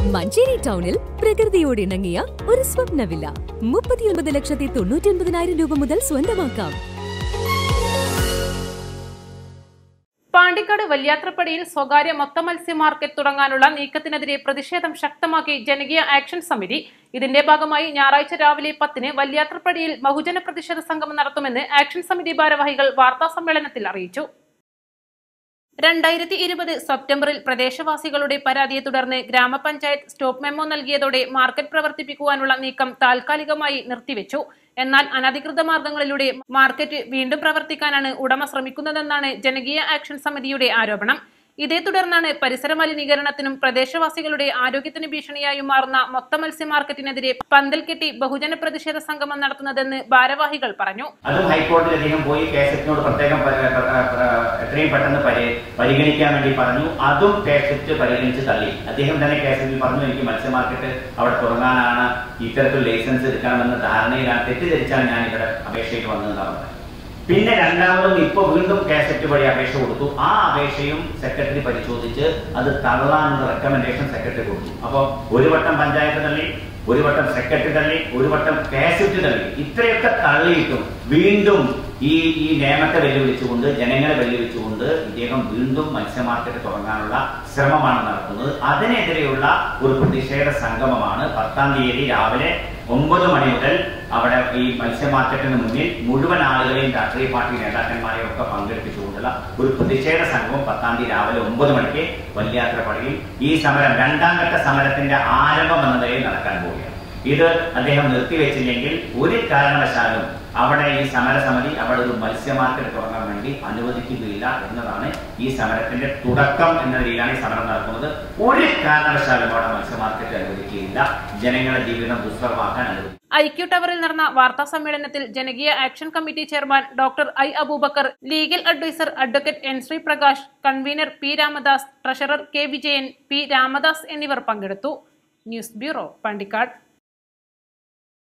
മഞ്ചേരി ടൗണിൽ പ്രകൃതിയോട് ഇണങ്ങിയ ഒരു സ്വപ്ന വില്ല 39,99,000 രൂപ മുതൽ സ്വന്തമാക്കാം. പാണ്ടിക്കാട് വല്യാത്രപ്പടിയിൽ സ്വകാര്യ മൊത്ത മത്സ്യ മാർക്കറ്റ് തുടങ്ങാനുള്ള നീക്കത്തിനെതിരെ പ്രതിഷേധം ശക്തമാക്കി ജനകീയ ആക്ഷൻ സമിതി. ഇതിന്റെ ഭാഗമായി ഞായറാഴ്ച രാവിലെ 10-ന് വല്യാത്രപ്പടിയിൽ ബഹുജന പ്രതിഷേധ സംഗമം നടത്തുമെന്ന് ആക്ഷൻ സമിതി ഭാരവാഹികൾ വാർത്താസമ്മേളനത്തിൽ അറിയിച്ചു. 2020 സെപ്റ്റംബറിൽ പ്രദേശവാസികളുടെ പരാതിയെ തുടർന്ന് ഗ്രാമപഞ്ചായത്ത് സ്റ്റോപ്പ് മെമ്മോ നൽകിയതോടെ മാർക്കറ്റ് പ്രവർത്തിപ്പിക്കുവാനുള്ള നീക്കം താൽക്കാലികമായി നിർത്തിവെച്ചു. എന്നാൽ അനധികൃത മാർഗങ്ങളിലൂടെ മാർക്കറ്റ് വീണ്ടും പ്രവർത്തിക്കാനാണ് ഉടമ ശ്രമിക്കുന്നതെന്നാണ് ജനകീയ ആക്ഷൻ സമിതിയുടെ ആരോപണം. ഇതേ തുടർന്നാണ് പരിസര മലിനീകരണത്തിനും പ്രദേശവാസികളുടെ ആരോഗ്യത്തിന് ഭീഷണിയായി മാറുന്ന മൊത്ത മത്സ്യ മാർക്കറ്റിനെതിരെ പന്തൽ കെട്ടി ബഹുജന പ്രതിഷേധ സംഗമം നടത്തുന്നതെന്ന് ഭാരവാഹികൾ പറഞ്ഞു. അതും ഹൈക്കോടതിയിൽ അദ്ദേഹം പോയി കേസറ്റിനോട് പ്രത്യേകം എത്രയും പെട്ടെന്ന് പരിഗണിക്കാൻ വേണ്ടി പറഞ്ഞു. അതും കേസറ്റ് പരിഗണിച്ച് തള്ളി. അദ്ദേഹം തന്നെ കേസറ്റിൽ പറഞ്ഞു, എനിക്ക് മത്സ്യ മാർക്കറ്റ് അവിടെ തുടങ്ങാനാണ്, ഇത്തരത്തിൽ ലൈസൻസ് എടുക്കണമെന്ന ധാരണയിലാണ്, തെറ്റിദ്ധരിച്ചാണ് ഞാൻ ഇവിടെ അപേക്ഷയിൽ വന്നതെന്നാണ് പറഞ്ഞത്. പിന്നെ രണ്ടാമതും ഇപ്പോൾ വീണ്ടും കേസറ്റ് വഴി അപേക്ഷ കൊടുത്തു. ആ അപേക്ഷയും സെക്രട്ടറി പരിശോധിച്ച് അത് തള്ളാനുള്ള റെക്കമെൻഡേഷൻ സെക്രട്ടറി കൊടുത്തു. അപ്പോൾ ഒരു വട്ടം പഞ്ചായത്ത് തള്ളി, ഒരു വട്ടം സെക്രട്ടറി തള്ളി, ഒരു വട്ടം കേസറ്റ് തള്ളി. ഇത്രയൊക്കെ തള്ളിയിട്ടും വീണ്ടും ഈ നിയമത്തെ വെല്ലുവിളിച്ചുകൊണ്ട്, ജനങ്ങളെ വെല്ലുവിളിച്ചുകൊണ്ട് ഇദ്ദേഹം വീണ്ടും മത്സ്യ മാർക്കറ്റ് തുടങ്ങാനുള്ള ശ്രമമാണ് നടത്തുന്നത്. അതിനെതിരെയുള്ള ഒരു പ്രതിഷേധ സംഗമമാണ് 10-ാം തീയതി രാവിലെ 9 മണി മുതൽ അവിടെ ഈ മത്സ്യ മാർക്കറ്റിന് മുന്നിൽ മുഴുവൻ ആളുകളെയും രാഷ്ട്രീയ പാർട്ടി നേതാക്കന്മാരെയും ഒക്കെ പങ്കെടുപ്പിച്ചുകൊണ്ടുള്ള ഒരു പ്രതിഷേധ സംഗമം 10-ാം തീയതി രാവിലെ 9 മണിക്ക് വല്യാത്രപ്പടിയിൽ ഈ സമരം 2ാം ഘട്ട സമരത്തിന്റെ ആരംഭം എന്ന നിലയിൽ നടക്കാൻ പോവുകയാണ്. ഇത് അദ്ദേഹം നിർത്തിവെച്ചില്ലെങ്കിൽ ഒരു കാരണവശാലും അവിടെ ഈ സമരസമിതി അവിടെ ഒരു മത്സ്യ മാർക്കറ്റ് തുടങ്ങാൻ വേണ്ടി അനുവദിക്കുകയില്ല എന്നതാണ് ഈ സമരത്തിന്റെ തുടക്കം എന്ന രീതിയിലാണ് ഈ സമരം നടക്കുന്നത്. ഒരു കാരണവശാലും അവിടെ മത്സ്യ മാർക്കറ്റ് അനുവദിക്കുകയില്ല. ജനങ്ങളുടെ ജീവിതം ദുസ്സഹമാക്കാൻ അനുവദിക്കും. ഐക്യു ടവറിൽ നടന്ന വാർത്താ സമ്മേളനത്തിൽ ജനകീയ action committee chairman doctor I Aboobacker, legal adviser advocate N Sreeprakash, convener P Ramadas, treasurer K Vijayan, P Ramadas എന്നിവർ പങ്കെടുത്തു. News bureau, Pandikkad.